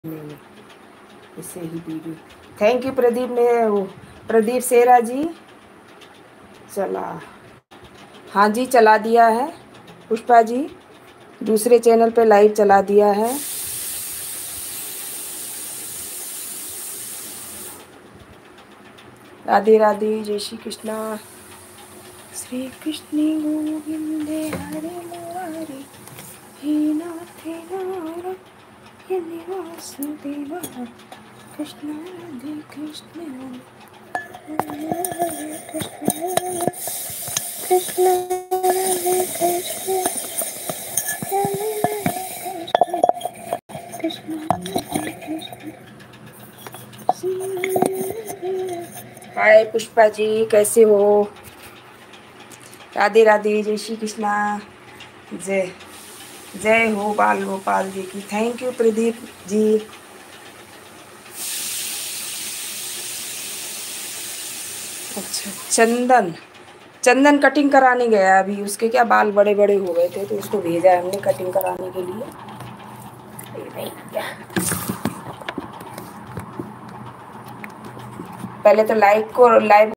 नहीं, इससे ही वीडियो। थैंक यू प्रदीप ने, वो प्रदीप सेरा जी। चला, हाँ जी चला दिया है पुष्पा जी, दूसरे चैनल पे लाइव चला दिया है। राधे राधे, जय श्री कृष्णा। श्री कृष्ण गोविंदे हरे मुरारी, हे नाथ नारायण वासुदेव, कृष्ण राधे कृष्ण कृष्ण राधे कृष्ण कृष्ण राधे कृष्ण। हाय पुष्पा जी, कैसे हो? राधे राधे, जय श्री कृष्णा। जय जय हो बाल गोपाल जी की। Thank you Pradeep ji. अच्छा, चंदन चंदन कटिंग कराने गया अभी, उसके क्या बाल बड़े बड़े हो गए थे तो उसको भेजा है हमने कटिंग कराने के लिए। पहले तो लाइव